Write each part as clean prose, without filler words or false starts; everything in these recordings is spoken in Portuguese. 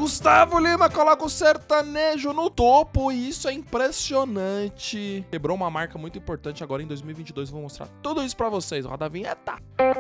Gustavo Lima coloca o sertanejo no topo e isso é impressionante. Quebrou uma marca muito importante agora em 2022. Eu vou mostrar tudo isso pra vocês. Roda a vinheta.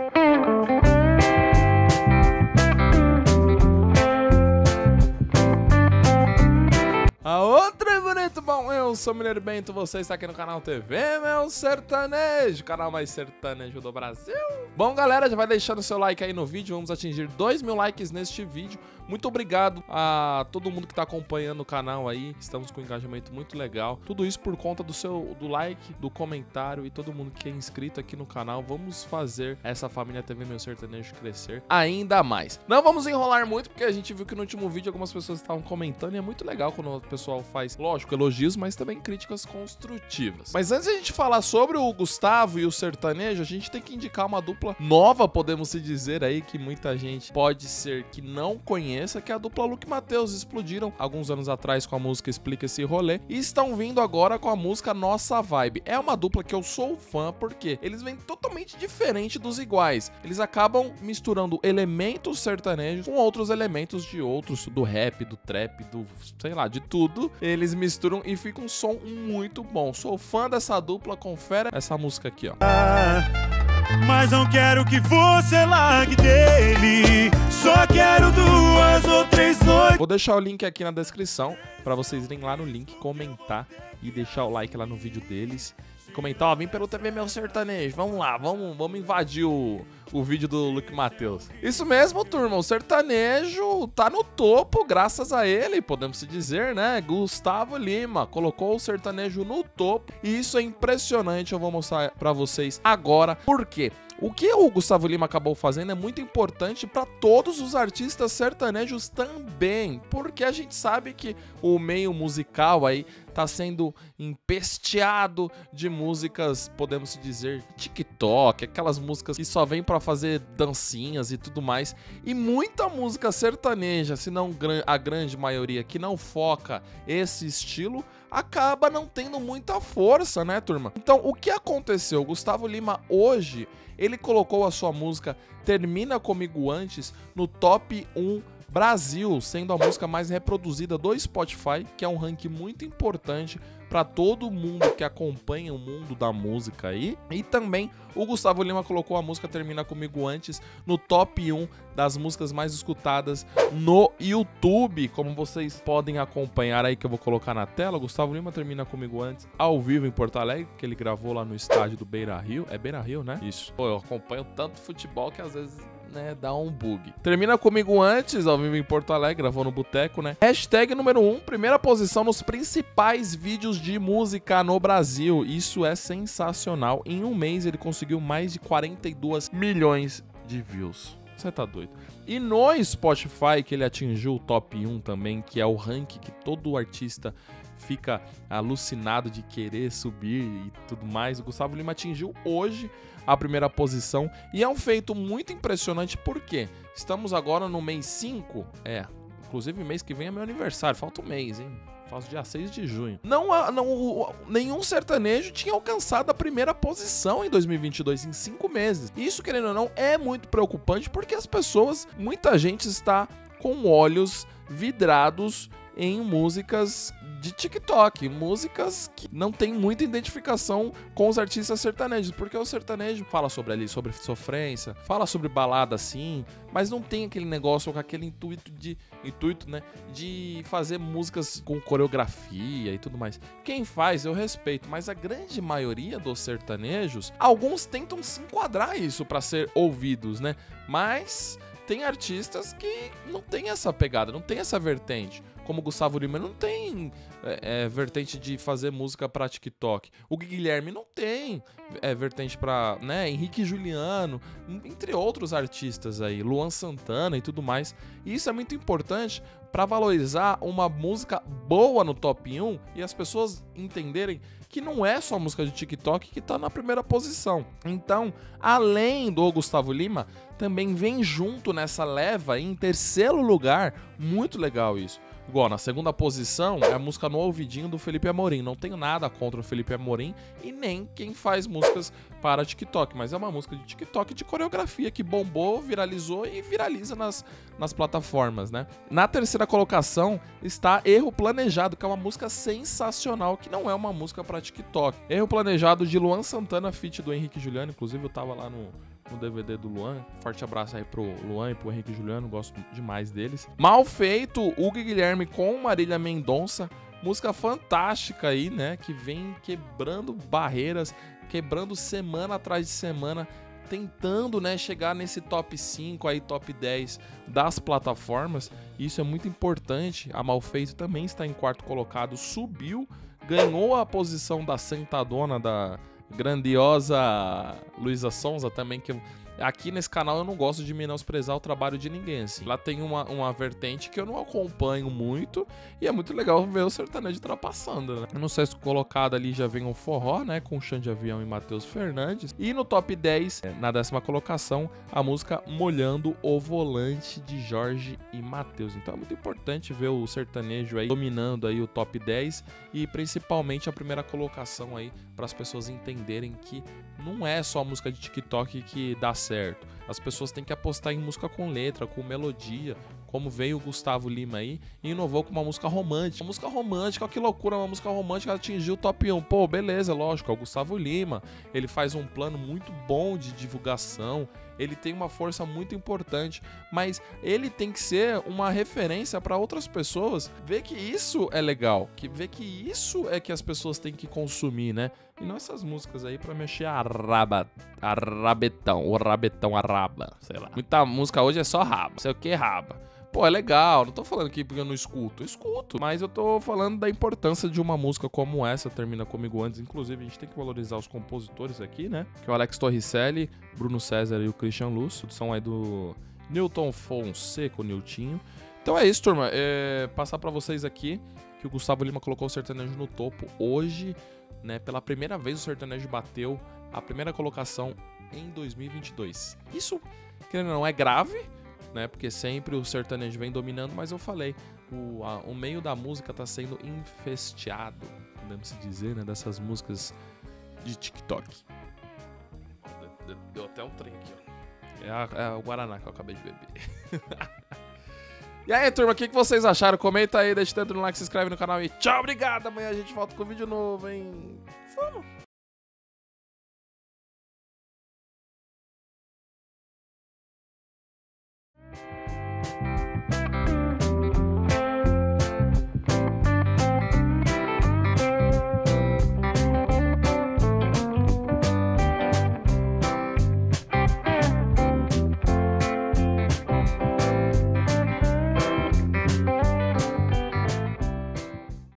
Aô, trem bonito, bom, eu sou o Mineiro Bento, você está aqui no canal TV Meu Sertanejo, canal mais sertanejo do Brasil. Bom, galera, já vai deixando o seu like aí no vídeo, vamos atingir 2.000 likes neste vídeo. Muito obrigado a todo mundo que está acompanhando o canal aí, estamos com um engajamento muito legal. Tudo isso por conta do like, do comentário e todo mundo que é inscrito aqui no canal. Vamos fazer essa família TV Meu Sertanejo crescer ainda mais. Não vamos enrolar muito, porque a gente viu que no último vídeo algumas pessoas estavam comentando e é muito legal quando o pessoal faz, lógico, elogios, mas também críticas construtivas. Mas antes de a gente falar sobre o Gustavo e o sertanejo, a gente tem que indicar uma dupla nova, podemos se dizer aí, que muita gente pode ser que não conheça, que é a dupla Luke e Matheus. Explodiram alguns anos atrás com a música Explica Esse Rolê e estão vindo agora com a música Nossa Vibe. É uma dupla que eu sou fã porque eles vêm totalmente diferente dos iguais. Eles acabam misturando elementos sertanejos com outros elementos de outros, do rap, do trap, do, sei lá, de tudo. Eles misturam e fica um som muito bom. Sou fã dessa dupla, confere essa música aqui, ó. Mas não quero que você largue dele, só quero 2 ou 3 noites. Vou deixar o link aqui na descrição pra vocês irem lá no link, comentar e deixar o like lá no vídeo deles. Comentar, ó, vem pelo TV Meu Sertanejo, vamos lá, vamos invadir o vídeo do Luke Matheus. Isso mesmo, turma, o sertanejo tá no topo graças a ele, podemos se dizer, né? Gustavo Lima colocou o sertanejo no topo e isso é impressionante, eu vou mostrar pra vocês agora por quê. O que o Gustavo Lima acabou fazendo é muito importante para todos os artistas sertanejos também, porque a gente sabe que o meio musical aí tá sendo empesteado de músicas, podemos dizer, TikTok, aquelas músicas que só vêm para fazer dancinhas e tudo mais, e muita música sertaneja, se não a grande maioria que não foca esse estilo, acaba não tendo muita força, né, turma? Então, o que aconteceu? O Gustavo Lima hoje, ele colocou a sua música Termina Comigo Antes no top 1 Brasil, sendo a música mais reproduzida do Spotify, que é um ranking muito importante para todo mundo que acompanha o mundo da música aí. E também o Gustavo Lima colocou a música Termina Comigo Antes no top 1 das músicas mais escutadas no YouTube, como vocês podem acompanhar aí que eu vou colocar na tela. O Gustavo Lima Termina Comigo Antes ao vivo em Porto Alegre, que ele gravou lá no estádio do Beira-Rio. É Beira-Rio, né? Isso. Pô, eu acompanho tanto futebol que às vezes, né, dá um bug. Termina Comigo Antes, ao vivo em Porto Alegre, gravou no Boteco, né? Hashtag número 1, primeira posição nos principais vídeos de música no Brasil. Isso é sensacional. Em um mês ele conseguiu mais de 42 milhões de views. Você tá doido? E no Spotify, que ele atingiu o top 1 também, que é o ranking que todo artista fica alucinado de querer subir e tudo mais, o Gustavo Lima atingiu hoje a primeira posição e é um feito muito impressionante porque estamos agora no mês 5, inclusive mês que vem é meu aniversário, falta um mês, hein? Faço dia 6 de junho. Nenhum sertanejo tinha alcançado a primeira posição em 2022, em 5 meses. Isso, querendo ou não, é muito preocupante porque as pessoas, muita gente está com olhos vidrados em músicas de TikTok, músicas que não tem muita identificação com os artistas sertanejos, porque o sertanejo fala sobre sofrência, fala sobre balada assim, mas não tem aquele negócio com aquele intuito, né, de fazer músicas com coreografia e tudo mais. Quem faz eu respeito, mas a grande maioria dos sertanejos, alguns tentam se enquadrar isso para ser ouvidos, né? Mas tem artistas que não tem essa pegada, não tem essa vertente. Como o Gustavo Lima não tem vertente de fazer música pra TikTok. O Guilherme não tem vertente pra, né, Henrique e Juliano, entre outros artistas aí, Luan Santana e tudo mais. E isso é muito importante para valorizar uma música boa no top 1 e as pessoas entenderem que não é só música de TikTok que tá na primeira posição. Então, além do Gustavo Lima, também vem junto nessa leva em terceiro lugar, muito legal isso. Igual, na segunda posição é a música No Ouvidinho do Felipe Amorim. Não tenho nada contra o Felipe Amorim e nem quem faz músicas para TikTok, mas é uma música de TikTok de coreografia que bombou, viralizou e viraliza nas plataformas, né? Na terceira colocação está Erro Planejado, que é uma música sensacional, que não é uma música para TikTok. Erro Planejado de Luan Santana, feat do Henrique Juliano, inclusive eu tava lá no DVD do Luan. Forte abraço aí pro Luan e pro Henrique Juliano, gosto demais deles. Mal Feito, Hugo e Guilherme com Marília Mendonça, música fantástica aí, né, que vem quebrando barreiras, quebrando semana atrás de semana, tentando, né, chegar nesse top 5 aí, top 10 das plataformas. Isso é muito importante. A Mal Feito também está em quarto colocado, subiu, ganhou a posição da sentadona da grandiosa Luísa Sonza também, que aqui nesse canal eu não gosto de menosprezar o trabalho de ninguém, assim. Lá tem uma vertente que eu não acompanho muito e é muito legal ver o sertanejo ultrapassando, né? Eu não sei se colocado ali já vem um forró, né, com Xande Avião e Matheus Fernandes. E no top 10, na 10ª colocação, a música Molhando o Volante de Jorge e Matheus. Então é muito importante ver o sertanejo aí dominando aí o top 10 e principalmente a primeira colocação aí para as pessoas entenderem que não é só a música de TikTok que dá certo. As pessoas têm que apostar em música com letra, com melodia, como veio o Gustavo Lima aí e inovou com uma música romântica. Uma música romântica, que loucura, uma música romântica atingiu o top 1. Pô, beleza, lógico, é o Gustavo Lima. Ele faz um plano muito bom de divulgação, ele tem uma força muito importante, mas ele tem que ser uma referência para outras pessoas ver que isso é legal, ver que isso é que as pessoas têm que consumir, né? E não essas músicas aí pra mexer a rabetão, a raba, sei lá. Muita música hoje é só raba, sei o que raba. Pô, é legal, não tô falando aqui porque eu não escuto, eu escuto, mas eu tô falando da importância de uma música como essa, Termina Comigo Antes. Inclusive, a gente tem que valorizar os compositores aqui, né? Que é o Alex Torricelli, Bruno César e o Christian Lúcio, são aí do Newton Fonseca, o Niltinho. Então é isso, turma, passar pra vocês aqui que o Gustavo Lima colocou o sertanejo no topo hoje, né? Pela primeira vez o sertanejo bateu a primeira colocação em 2022. Isso, querendo ou não, é grave, né? Porque sempre o sertanejo vem dominando, mas eu falei, o meio da música tá sendo infesteado, podemos dizer, né? Dessas músicas de TikTok. Deu até um trem aqui, ó. É o Guaraná que eu acabei de beber. E aí, turma, o que vocês acharam? Comenta aí, deixa o dedo no like, se inscreve no canal e tchau, obrigado. Amanhã a gente volta com vídeo novo, hein? Vamos!